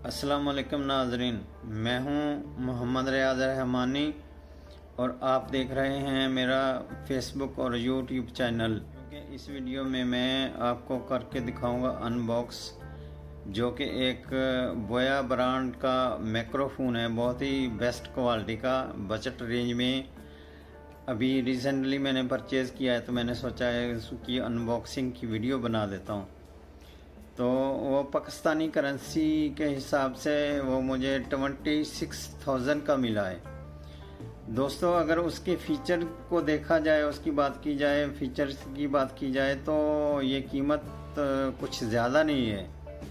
अस्सलाम वालेकुम नाजरीन, मैं हूं मोहम्मद रियाज रहमानी और आप देख रहे हैं मेरा फेसबुक और यूट्यूब चैनल। इस वीडियो में मैं आपको करके दिखाऊंगा अनबॉक्स, जो कि एक बोया ब्रांड का माइक्रोफोन है, बहुत ही बेस्ट क्वालिटी का, बजट रेंज में। अभी रिसेंटली मैंने परचेज़ किया है, तो मैंने सोचा है उसकी अनबॉक्सिंग की वीडियो बना देता हूँ। तो वो पाकिस्तानी करेंसी के हिसाब से वो मुझे 26,000 का मिला है। दोस्तों, अगर उसके फीचर को देखा जाए, उसकी बात की जाए, फीचर्स की बात की जाए, तो ये कीमत कुछ ज़्यादा नहीं है,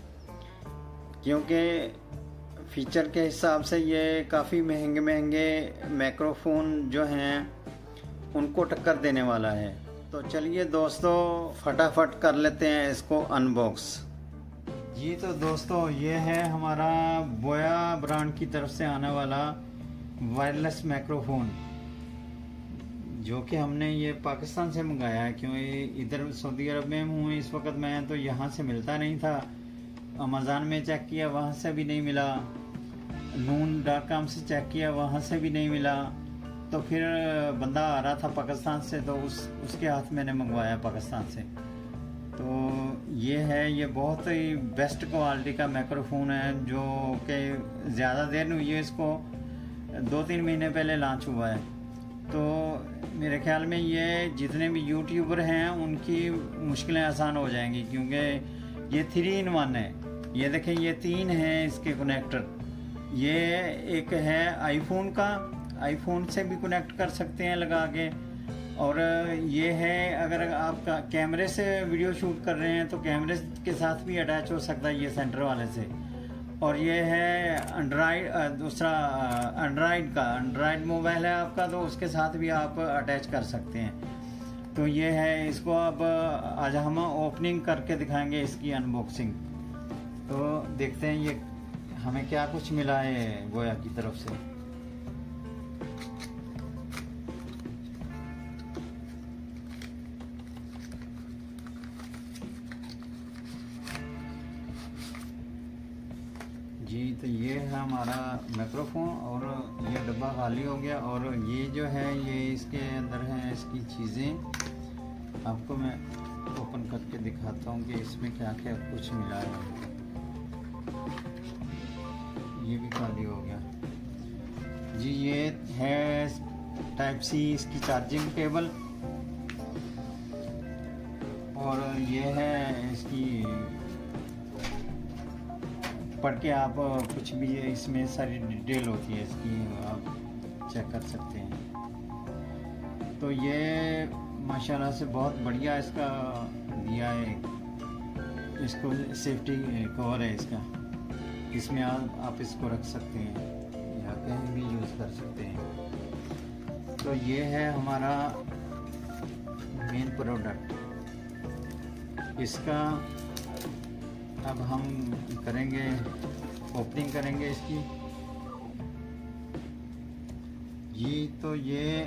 क्योंकि फीचर के हिसाब से ये काफ़ी महंगे माइक्रोफोन जो हैं उनको टक्कर देने वाला है। तो चलिए दोस्तों, फटाफट कर लेते हैं इसको अनबॉक्स। जी तो दोस्तों, ये है हमारा बोया ब्रांड की तरफ से आने वाला वायरलेस माइक्रोफोन, जो कि हमने ये पाकिस्तान से मंगाया है, क्योंकि इधर सऊदी अरब में हूँ इस वक्त मैं, तो यहाँ से मिलता नहीं था। अमेज़ॉन में चेक किया, वहाँ से भी नहीं मिला। noon.com से चेक किया, वहाँ से भी नहीं मिला। तो फिर बंदा आ रहा था पाकिस्तान से, तो उसके हाथ मैंने मंगवाया पाकिस्तान से। तो ये है, ये बहुत ही बेस्ट क्वालिटी का माइक्रोफोन है, जो कि ज़्यादा देर नहीं हुई है, इसको 2-3 महीने पहले लॉन्च हुआ है। तो मेरे ख्याल में ये जितने भी यूट्यूबर हैं उनकी मुश्किलें आसान हो जाएंगी, क्योंकि ये 3-in-1 है। ये देखें, ये 3 हैं इसके कनेक्टर। ये एक है आईफोन का, आईफोन से भी कनेक्ट कर सकते हैं लगा के, और ये है अगर आप कैमरे से वीडियो शूट कर रहे हैं तो कैमरे के साथ भी अटैच हो सकता है ये सेंटर वाले से। और ये है एंड्रॉयड, दूसरा एंड्रॉयड मोबाइल है आपका, तो उसके साथ भी आप अटैच कर सकते हैं। तो ये है, इसको अब आज हम ओपनिंग करके दिखाएंगे, इसकी अनबॉक्सिंग। तो देखते हैं ये हमें क्या कुछ मिला है बोया की तरफ से। जी तो ये है हमारा माइक्रोफोन, और ये डब्बा खाली हो गया। और ये जो है, ये इसके अंदर है इसकी चीज़ें। आपको मैं ओपन करके दिखाता हूँ कि इसमें क्या क्या कुछ मिला है। ये भी खाली हो गया जी। ये है Type-C इसकी चार्जिंग केबल, और ये है इसकी पढ़ के आप कुछ भी, इसमें सारी डिटेल होती है इसकी, आप चेक कर सकते हैं। तो ये माशाल्लाह से बहुत बढ़िया इसका दिया है, इसको सेफ्टी कवर है इसका, इसमें आप इसको रख सकते हैं या कहीं भी यूज़ कर सकते हैं। तो ये है हमारा मेन प्रोडक्ट। इसका अब हम करेंगे, ओपनिंग करेंगे इसकी। जी तो ये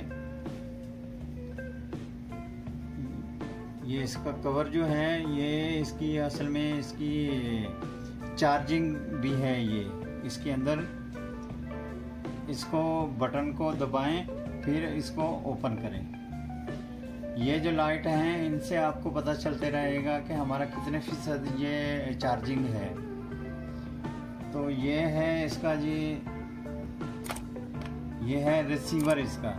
इसका कवर जो है, ये इसकी असल में इसकी चार्जिंग भी है। ये इसके अंदर, इसको बटन को दबाएं, फिर इसको ओपन करें। ये जो लाइट हैं, इनसे आपको पता चलते रहेगा कि हमारा कितने फीसद ये चार्जिंग है। तो ये है इसका जी, ये है रिसीवर इसका।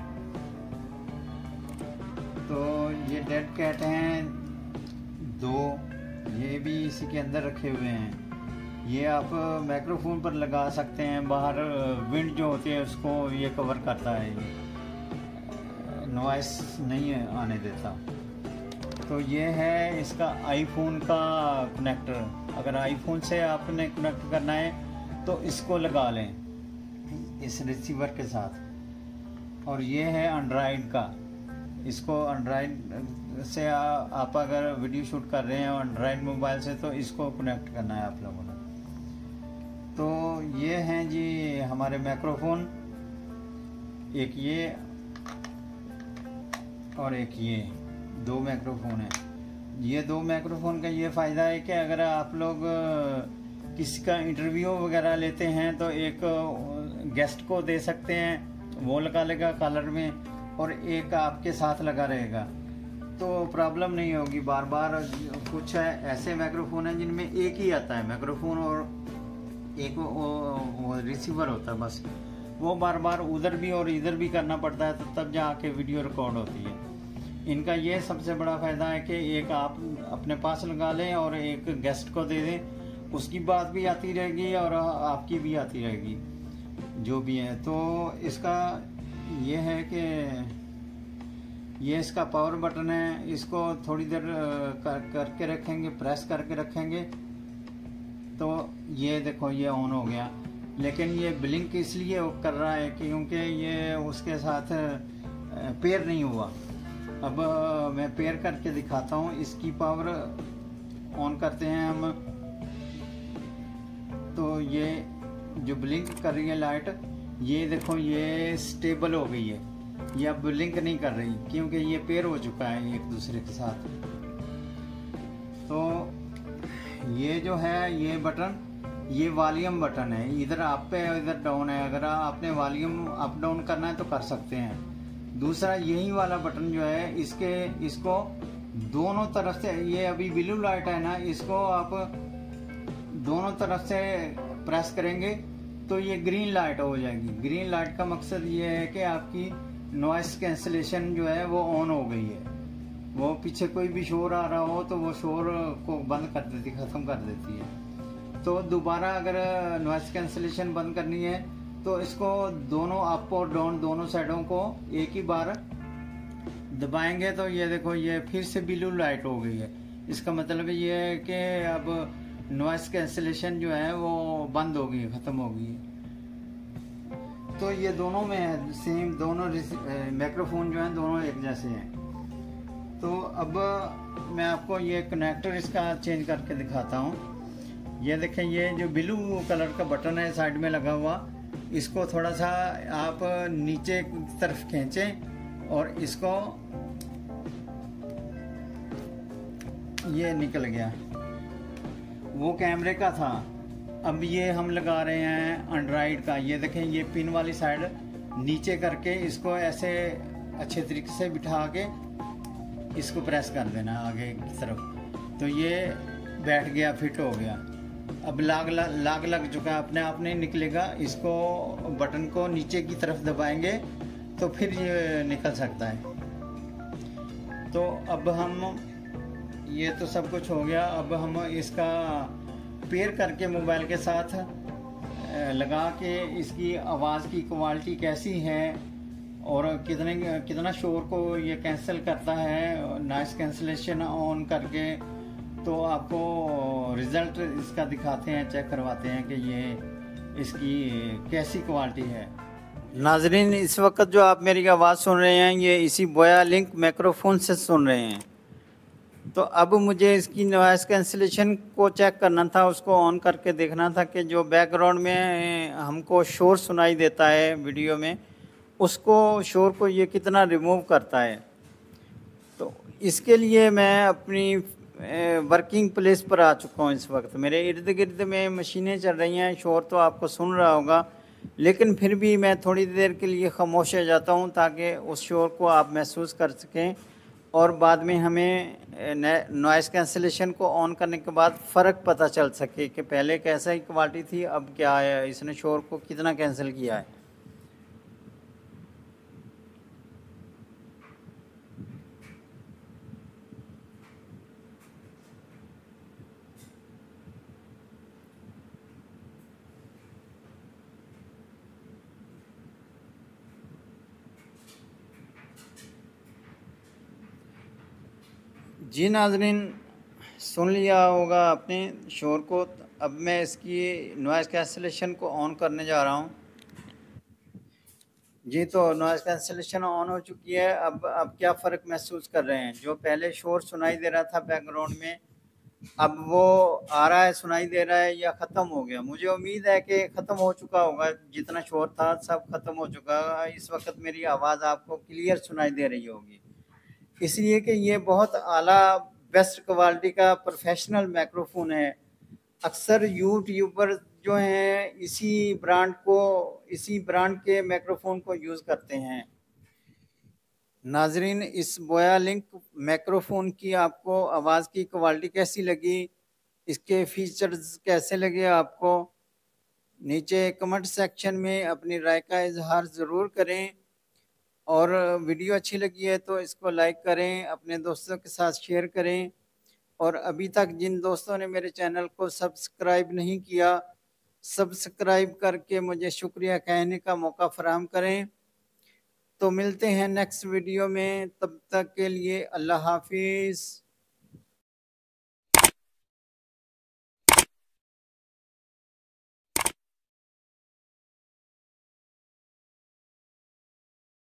तो ये डेड कैट हैं 2, ये भी इसी के अंदर रखे हुए हैं। ये आप माइक्रोफोन पर लगा सकते हैं, बाहर विंड जो होती है उसको ये कवर करता है, ये नॉइस नहीं आने देता। तो ये है इसका आईफोन का कनेक्टर। अगर आईफोन से आपने कनेक्ट करना है तो इसको लगा लें इस रिसीवर के साथ। और ये है एंड्रॉयड का, इसको एंड्रॉयड से आप अगर वीडियो शूट कर रहे हैं एंड्रॉयड मोबाइल से, तो इसको कनेक्ट करना है आप लोगों ने। तो ये हैं जी हमारे माइक्रोफोन, एक ये और एक ये, 2 माइक्रोफोन है। ये 2 माइक्रोफोन का ये फ़ायदा है कि अगर आप लोग किसी का इंटरव्यू वगैरह लेते हैं तो एक गेस्ट को दे सकते हैं, वो लगा लेगा कॉलर में, और एक आपके साथ लगा रहेगा, तो प्रॉब्लम नहीं होगी बार बार। कुछ है ऐसे माइक्रोफोन हैं जिनमें एक ही आता है माइक्रोफोन और एक वो रिसीवर होता है, बस वो बार बार उधर भी और इधर भी करना पड़ता है, तो तब जाके वीडियो रिकॉर्ड होती है। इनका ये सबसे बड़ा फ़ायदा है कि एक आप अपने पास लगा लें और एक गेस्ट को दे दें, उसकी बात भी आती रहेगी और आपकी भी आती रहेगी जो भी है। तो इसका ये है कि ये इसका पावर बटन है, इसको थोड़ी देर करके रखेंगे, प्रेस करके रखेंगे तो ये देखो ये ऑन हो गया। लेकिन ये ब्लिंक इसलिए कर रहा है क्योंकि ये उसके साथ पेयर नहीं हुआ। अब मैं पेयर करके दिखाता हूँ। इसकी पावर ऑन करते हैं हम, तो ये जो ब्लिंक कर रही है लाइट, ये देखो ये स्टेबल हो गई है, ये अब ब्लिंक नहीं कर रही क्योंकि ये पेयर हो चुका है एक दूसरे के साथ। तो ये जो है ये बटन, ये वॉल्यूम बटन है, इधर अप पे इधर डाउन है। अगर आपने वॉल्यूम अप डाउन करना है तो कर सकते हैं। दूसरा यही वाला बटन जो है इसको दोनों तरफ से, ये अभी ब्लू लाइट है ना, इसको आप दोनों तरफ से प्रेस करेंगे तो ये ग्रीन लाइट हो जाएगी। ग्रीन लाइट का मकसद ये है कि आपकी नॉइस कैंसलेशन जो है वो ऑन हो गई है। वो पीछे कोई भी शोर आ रहा हो तो वो शोर को बंद कर देती, ख़त्म कर देती है। तो दोबारा अगर नॉइस कैंसलेशन बंद करनी है तो इसको दोनों अप और डाउन दोनों साइडों को एक ही बार दबाएंगे तो ये देखो ये फिर से ब्लू लाइट हो गई है। इसका मतलब ये है कि अब नॉइस कैंसलेशन जो है वो बंद हो गई, ख़त्म हो गई। तो ये दोनों में है सेम, दोनों माइक्रोफोन जो हैं दोनों एक जैसे हैं। तो अब मैं आपको ये कनेक्टर इसका चेंज करके दिखाता हूँ। ये देखें, ये जो ब्लू कलर का बटन है साइड में लगा हुआ, इसको थोड़ा सा आप नीचे की तरफ खींचें और इसको, ये निकल गया, वो कैमरे का था। अब ये हम लगा रहे हैं एंड्रॉइड का। ये देखें, ये पिन वाली साइड नीचे करके इसको ऐसे अच्छे तरीके से बिठा के इसको प्रेस कर देना आगे की तरफ, तो ये बैठ गया, फिट हो गया। अब लाग लग चुका है, अपने आप नहीं निकलेगा। इसको बटन को नीचे की तरफ दबाएंगे तो फिर ये निकल सकता है। तो अब हम, ये तो सब कुछ हो गया। अब हम इसका पेयर करके मोबाइल के साथ लगा के इसकी आवाज़ की क्वालिटी कैसी है और कितना शोर को ये कैंसिल करता है, नॉइस कैंसलेशन ऑन करके, तो आपको रिज़ल्ट इसका दिखाते हैं, चेक करवाते हैं कि ये इसकी कैसी क्वालिटी है। नाजरीन, इस वक्त जो आप मेरी आवाज़ सुन रहे हैं ये इसी बोया लिंक माइक्रोफोन से सुन रहे हैं। तो अब मुझे इसकी नॉइस कैंसलेशन को चेक करना था, उसको ऑन करके देखना था कि जो बैकग्राउंड में हमको शोर सुनाई देता है वीडियो में, उसको शोर को ये कितना रिमूव करता है। तो इसके लिए मैं अपनी वर्किंग प्लेस पर आ चुका हूँ। इस वक्त मेरे इर्द गिर्द में मशीनें चल रही हैं, शोर तो आपको सुन रहा होगा, लेकिन फिर भी मैं थोड़ी देर के लिए खामोश हो जाता हूँ ताकि उस शोर को आप महसूस कर सकें और बाद में हमें नॉइस कैंसलेशन को ऑन करने के बाद फ़र्क पता चल सके कि पहले कैसा ही क्वालिटी थी, अब क्या है, इसने शोर को कितना कैंसिल किया है। जी नाजरीन, सुन लिया होगा आपने शोर को। अब मैं इसकी नॉइस कैंसलेशन को ऑन करने जा रहा हूँ। जी, तो नॉइस कैंसलेशन ऑन हो चुकी है। अब क्या फ़र्क महसूस कर रहे हैं? जो पहले शोर सुनाई दे रहा था बैकग्राउंड में, अब वो आ रहा है, सुनाई दे रहा है या ख़त्म हो गया? मुझे उम्मीद है कि ख़त्म हो चुका होगा, जितना शोर था सब ख़त्म हो चुका है। इस वक्त मेरी आवाज़ आपको क्लियर सुनाई दे रही होगी, इसलिए कि ये बहुत आला बेस्ट क्वालिटी का प्रोफेशनल माइक्रोफोन है। अक्सर यूट्यूबर जो हैं इसी ब्रांड के माइक्रोफोन को यूज़ करते हैं। नाजरीन, इस बोया लिंक माइक्रोफोन की आपको आवाज़ की क्वालिटी कैसी लगी, इसके फीचर्स कैसे लगे आपको, नीचे कमेंट सेक्शन में अपनी राय का इजहार ज़रूर करें। और वीडियो अच्छी लगी है तो इसको लाइक करें, अपने दोस्तों के साथ शेयर करें। और अभी तक जिन दोस्तों ने मेरे चैनल को सब्सक्राइब नहीं किया, सब्सक्राइब करके मुझे शुक्रिया कहने का मौका फराहम करें। तो मिलते हैं नेक्स्ट वीडियो में, तब तक के लिए अल्लाह हाफिज़।